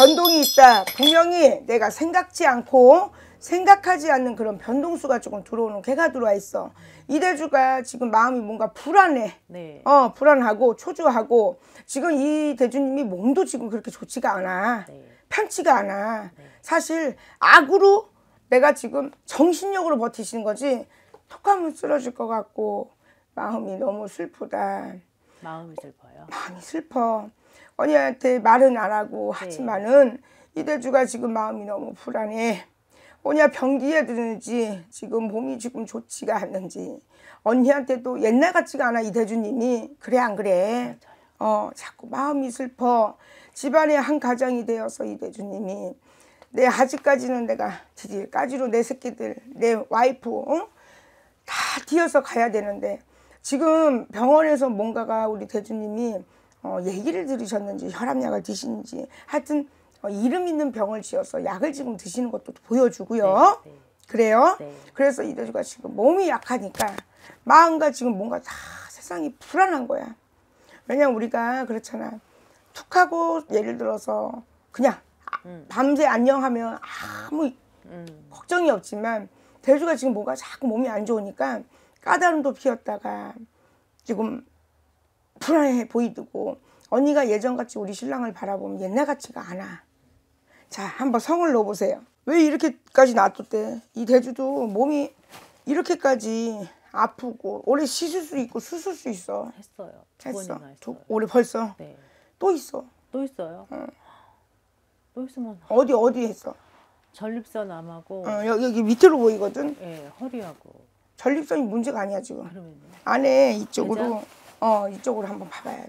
변동이 있다. 분명히 내가 생각지 않고 생각하지 않는 그런 변동수가 조금 들어오는 개가 들어와 있어. 이 대주가 지금 마음이 뭔가 불안해. 네. 불안하고 초조하고 지금 이 대주님이 몸도 지금 그렇게 좋지가 않아. 네. 편치가 않아. 네. 사실 악으로 내가 지금 정신력으로 버티시는 거지 톡하면 쓰러질 것 같고 마음이 너무 슬프다. 마음이 슬퍼요. 마음이 슬퍼. 언니한테 말은 안 하고 하지만은 이 대주가 지금 마음이 너무 불안해. 언니야 병기에 드는지 지금 몸이 지금 좋지가 않는지 언니한테도 옛날 같지가 않아. 이 대주님이 그래 안 그래? 자꾸 마음이 슬퍼. 집안의 한 가장이 되어서 이 대주님이 내 아직까지는 내가 뒤질까지로 내 새끼들 내 와이프 다 뒤어서 가야 되는데 지금 병원에서 뭔가가 우리 대주님이 얘기를 들으셨는지 혈압약을 드시는지 하여튼 이름 있는 병을 지어서 약을 지금 드시는 것도 보여주고요. 네, 네. 그래요? 네. 그래서 이 대주가 지금 몸이 약하니까 마음과 지금 뭔가 다 세상이 불안한 거야. 왜냐면 우리가 그렇잖아. 툭 하고 예를 들어서 그냥 밤새 안녕하면 아무 걱정이 없지만 대주가 지금 뭔가 자꾸 몸이 안 좋으니까 까다로움도 피웠다가 지금 불안해 보이고 언니가 예전같이 우리 신랑을 바라보면 옛날 같지가 않아. 자, 한번 성을 넣어보세요. 왜 이렇게까지 놔뒀대? 이 대주도 몸이 이렇게까지 아프고 올해 씻을 수 있고 수술 수 있어. 했어요. 했어. 했어요. 올해 벌써? 네. 또 있어. 또 있어요? 또 있으면 어디 했어? 전립선암하고 여기 밑으로 보이거든. 네, 허리하고. 전립선이 문제가 아니야 지금. 그러면요? 안에 이쪽으로 이쪽으로 한번 봐봐야 돼.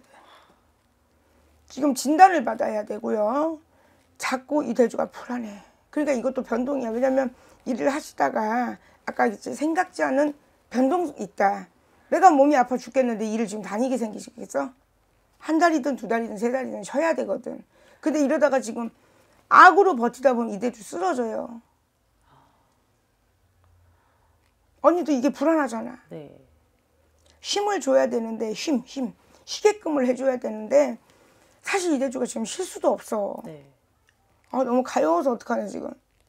지금 진단을 받아야 되고요. 자꾸 이 대주가 불안해. 그러니까 이것도 변동이야. 왜냐면 일을 하시다가 아까 이제 생각지 않은 변동이 있다. 내가 몸이 아파 죽겠는데 일을 지금 다니게 생기시겠어? 한 달이든 두 달이든 세 달이든 쉬어야 되거든. 근데 이러다가 지금 악으로 버티다 보면 이 대주 쓰러져요. 언니도 이게 불안하잖아. 네. 힘을 줘야 되는데 힘 쉬게끔을 해줘야 되는데 사실 이 대주가 지금 쉴 수도 없어. 네. 너무 가여워서 어떡하냐 지금.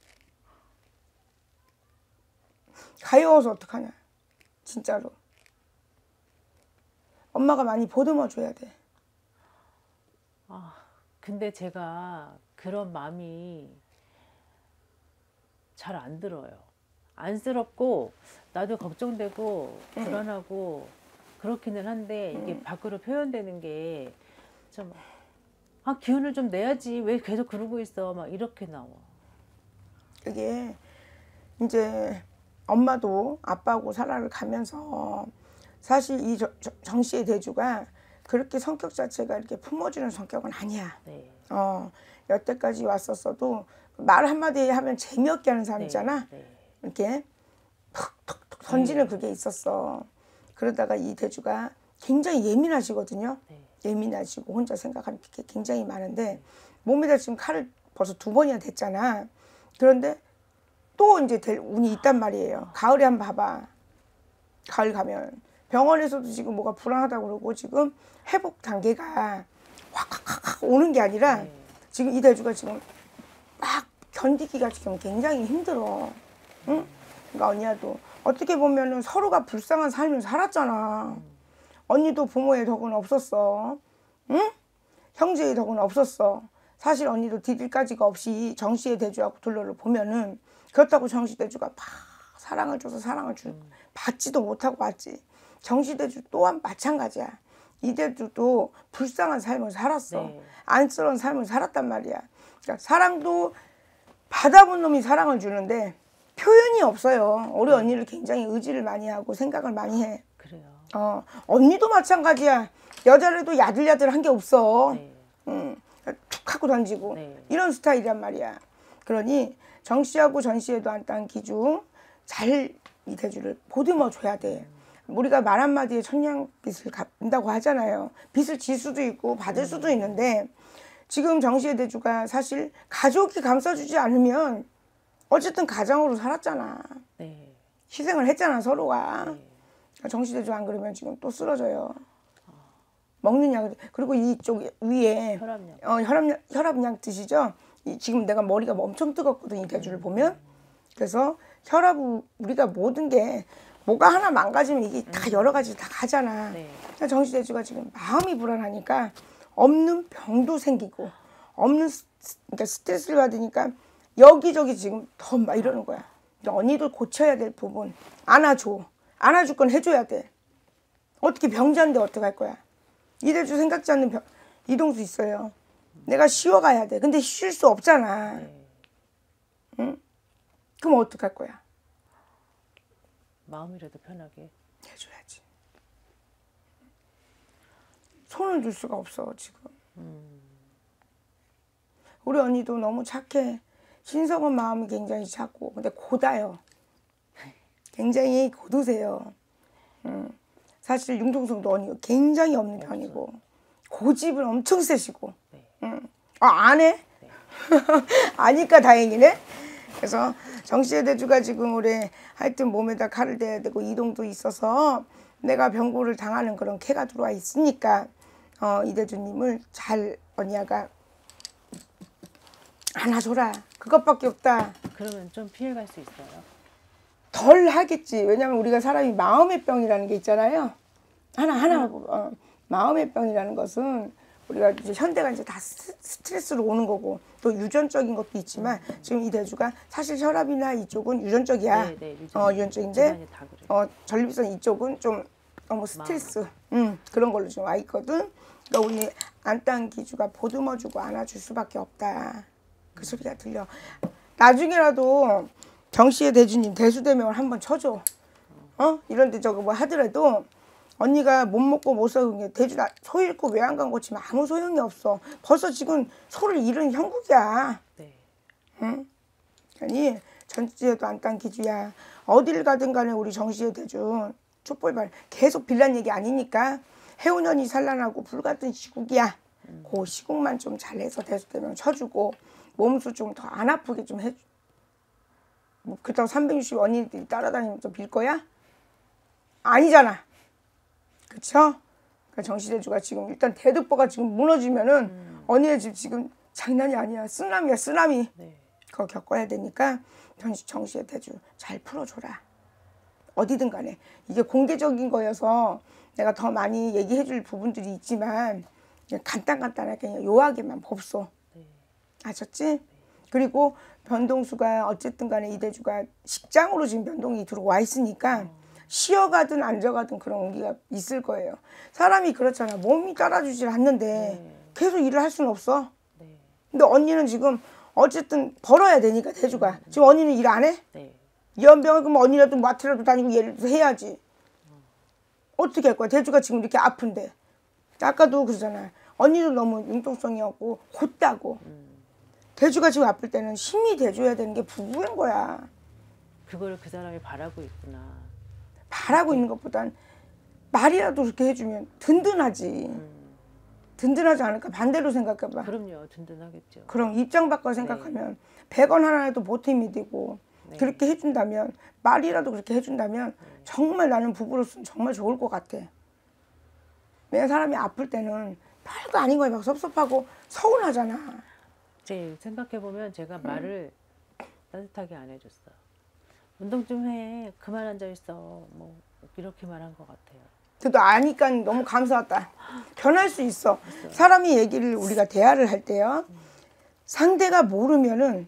가여워서 어떡하냐 진짜로. 엄마가 많이 보듬어 줘야 돼. 근데 제가 그런 마음이 잘 안 들어요. 안쓰럽고 나도 걱정되고 불안하고 그렇기는 한데 이게 밖으로 표현되는 게 좀 기운을 좀 내야지 왜 계속 그러고 있어 막 이렇게 나와. 그게 이제 엄마도 아빠하고 살아를 가면서 사실 이 정씨의 대주가 그렇게 성격 자체가 이렇게 품어주는 성격은 아니야. 네. 여태까지 왔었어도 말 한마디 하면 재미없게 하는 사람 있잖아. 네. 이렇게 툭툭툭 던지는 그게 있었어. 그러다가 이 대주가 굉장히 예민하시거든요. 네. 예민하시고 혼자 생각하는 게 굉장히 많은데 몸에다 지금 칼을 벌써 2번이나 댔잖아. 그런데 또 이제 될 운이 있단 말이에요. 가을에 한번 봐봐. 가을 가면 병원에서도 지금 뭐가 불안하다고 그러고 지금 회복 단계가 확 오는 게 아니라 지금 이 대주가 지금 막 견디기가 지금 굉장히 힘들어. 응? 그러니까 언니야도 어떻게 보면은 서로가 불쌍한 삶을 살았잖아. 언니도 부모의 덕은 없었어. 응? 형제의 덕은 없었어. 사실 언니도 디딜까지가 없이 정씨의 대주하고 둘러를 보면은 그렇다고 정씨 대주가 막 사랑을 줘서 사랑을 받지도 못하고 왔지. 정씨 대주 또한 마찬가지야. 이 대주도 불쌍한 삶을 살았어. 네. 안쓰러운 삶을 살았단 말이야. 그러니까 사랑도 받아본 놈이 사랑을 주는데 표현이 없어요. 우리 언니를 굉장히 의지를 많이 하고 생각을 많이 해. 그래요. 언니도 마찬가지야. 여자라도 야들야들한 게 없어. 네. 툭 하고 던지고 네. 이런 스타일이란 말이야. 그러니 정씨하고 전씨에도 한딴 기중 잘 이 대주를 보듬어 줘야 돼. 우리가 말 한마디에 천냥빚을 갚는다고 하잖아요. 빚을 질 수도 있고 받을 수도 있는데 지금 정씨의 대주가 사실 가족이 감싸주지 않으면 어쨌든 가장으로 살았잖아. 네. 희생을 했잖아 서로가. 네. 정씨 대주 안 그러면 지금 또 쓰러져요. 먹는 약 그리고 이쪽 위에 혈압약. 혈압약 드시죠? 지금 내가 머리가 엄청 뜨겁거든, 이 대주를 보면. 그래서 혈압, 우리가 모든 게 뭐가 하나 망가지면 이게 다 여러 가지 다 가잖아. 네. 정시대주가 지금 마음이 불안하니까 없는 병도 생기고 없는 그러니까 스트레스를 받으니까 여기저기 지금 더 막 이러는 거야. 언니도 고쳐야 될 부분 안아줘. 안아줄 건 해줘야 돼. 어떻게 병자인데 어떡할 거야. 이대주 생각지 않는 이동수 있어요. 내가 쉬어가야 돼. 근데 쉴 수 없잖아. 응? 그럼 어떡할 거야. 마음이라도 편하게 해줘야지. 손을 줄 수가 없어 지금. 우리 언니도 너무 착해. 신성한 마음이 굉장히 작고 근데 고다요. 굉장히 고두세요. 사실 융통성도 언니 굉장히 없는 편이고 고집은 엄청 세시고. 안 해? 아니까 다행이네. 그래서 정씨의 대주가 지금 올해 하여튼 몸에다 칼을 대야 되고 이동도 있어서 내가 병고를 당하는 그런 캐가 들어와 있으니까 이대주님을 잘 언니야가 안아줘라. 그것밖에 없다. 그러면 좀 피해갈 수 있어요? 덜 하겠지. 왜냐면 우리가 사람이 마음의 병이라는 게 있잖아요. 하나 마음의 병이라는 것은 우리가 이제 현대가 이제 다 스트레스로 오는 거고 또 유전적인 것도 있지만 지금 이 대주가 사실 혈압이나 이쪽은 유전적이야. 네, 유전적인데 다 그래요. 전립선 이쪽은 좀 너무 스트레스 그런 걸로 좀 와 있거든. 그러니까 우리 안땅 기주가 보듬어주고 안아줄 수밖에 없다. 그 소리가 들려. 나중에라도 정씨의 대주님 대수대명을 한번 쳐줘. 이런데 저거 뭐 하더라도 언니가 못 먹고 못 사는 게 대주 소 잃고 외양간 고치면 아무 소용이 없어. 벌써 지금 소를 잃은 형국이야. 네. 응? 아니 전지에도 안땅 기주야. 어딜 가든 간에 우리 정씨의 대주 촛불발 계속 빌란 얘기 아니니까 해운년이 산란하고 불같은 시국이야. 그 시국만 좀 잘해서 대수대명 쳐주고 몸수 좀 더 안 아프게 좀 해줘. 뭐 그렇다고 360 언니들이 따라다니면 좀 빌 거야? 아니잖아. 그쵸? 그러니까 정시대주가 지금 일단 대득보가 지금 무너지면은 언니네 집 지금 장난이 아니야. 쓰나미야 쓰나미. 네. 그거 겪어야 되니까 정시의 대주 잘 풀어줘라. 어디든 간에. 이게 공개적인 거여서 내가 더 많이 얘기해 줄 부분들이 있지만 그냥 간단하게 그냥 요하게만 법소. 네. 아셨지? 그리고 변동수가 어쨌든 간에 이대주가 식장으로 지금 변동이 들어와 있으니까 쉬어가든 앉아가든 그런 온기가 있을 거예요. 사람이 그렇잖아. 몸이 따라주질 않는데 계속 일을 할 수는 없어. 네. 근데 언니는 지금 어쨌든 벌어야 되니까 대주가. 지금 언니는 일 안 해? 네. 연병을 그럼 언니라도 마트라도 다니고 얘를 해야지. 어떻게 할 거야? 대주가 지금 이렇게 아픈데. 아까도 그러잖아. 언니도 너무 융통성이 없고 곧다고. 대주가 지금 아플 때는 힘이 돼줘야 되는 게 부부인 거야. 그거를 그 사람이 바라고 있구나. 바라고 있는 것보단 말이라도 그렇게 해주면 든든하지. 든든하지 않을까? 반대로 생각해봐. 그럼요. 든든하겠죠. 그럼 입장 바꿔 생각하면 100원 하나라도 보탬이 되고 그렇게 해준다면 말이라도 그렇게 해준다면 정말 나는 부부로서는 정말 좋을 것 같아. 왜 사람이 아플 때는 별거 아닌 거에 막 섭섭하고 서운하잖아. 제 생각해보면 제가 말을 따뜻하게 안 해줬어. 운동 좀 해. 그만 앉아있어. 뭐 이렇게 말한 것 같아요. 그래도 아니까 너무 감사하다. 변할 수 있어. 사람이 얘기를 우리가 대화를 할 때요. 상대가 모르면은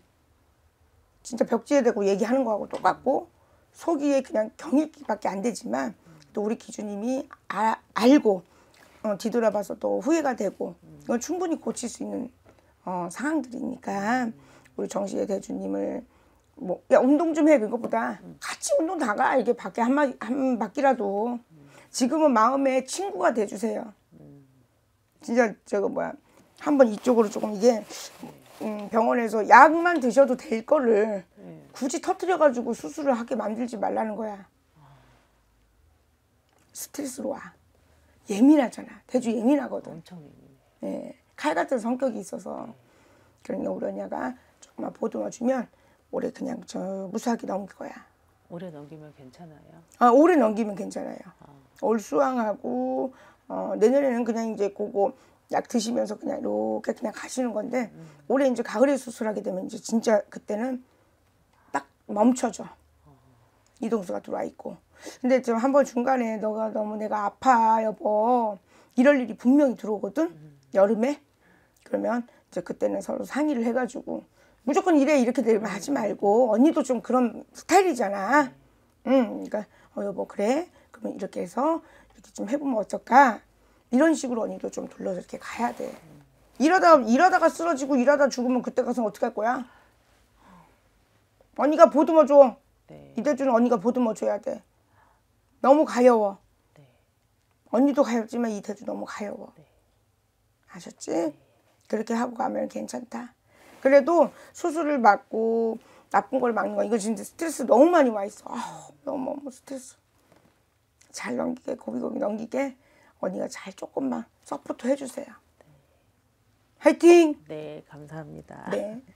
진짜 벽지에 대고 얘기하는 거하고 똑같고 속이에 그냥 경읽기밖에 안 되지만 또 우리 기주님이 알고 뒤돌아봐서 또 후회가 되고 이건 충분히 고칠 수 있는 상황들이니까 우리 정시의 대주님을 뭐 야 운동 좀 해 그것보다 같이 운동 나가 이게 밖에 한 바퀴라도 지금은 마음의 친구가 돼주세요. 진짜 저거 뭐야 한번 이쪽으로 조금 이게 병원에서 약만 드셔도 될 거를 굳이 터뜨려 가지고 수술을 하게 만들지 말라는 거야. 스트레스로 와. 예민하잖아. 대주 예민하거든. 엄청 예민해. 예, 칼 같은 성격이 있어서 그러니까 우리 언니가 조금만 보듬어주면 올해 그냥 저 무사하게 넘길 거야. 오래 넘기면 괜찮아요? 올해 넘기면 괜찮아요. 올 수왕하고 내년에는 그냥 이제 그거 약 드시면서 그냥 이렇게 그냥 가시는 건데 올해 이제 가을에 수술하게 되면 이제 진짜 그때는 딱 멈춰져. 이동수가 들어와 있고. 근데 좀 한번 중간에 너가 너무 내가 아파 여보 이럴 일이 분명히 들어오거든. 여름에. 그러면 이제 그때는 서로 상의를 해가지고 무조건 이래 이렇게 되면 하지 말고 언니도 좀 그런 스타일이잖아. 그러니까 여보 그래. 그러면 이렇게 해서 이렇게 좀 해보면 어떨까? 이런 식으로 언니도 좀 돌려서 이렇게 가야 돼. 일하다가 쓰러지고 일하다 죽으면 그때 가서 어떡할 거야? 언니가 보듬어 줘. 네. 이대주는 언니가 보듬어 줘야 돼. 너무 가여워. 네. 언니도 가엽지만 이대주 너무 가여워. 네. 아셨지? 그렇게 하고 가면 괜찮다. 그래도 수술을 막고 나쁜 걸 막는 거 이거 진짜 스트레스 너무 많이 와 있어. 너무 스트레스. 잘 넘기게 고비고비 넘기게 언니가 잘 조금만 서포트 해주세요. 화이팅! 네, 감사합니다. 네.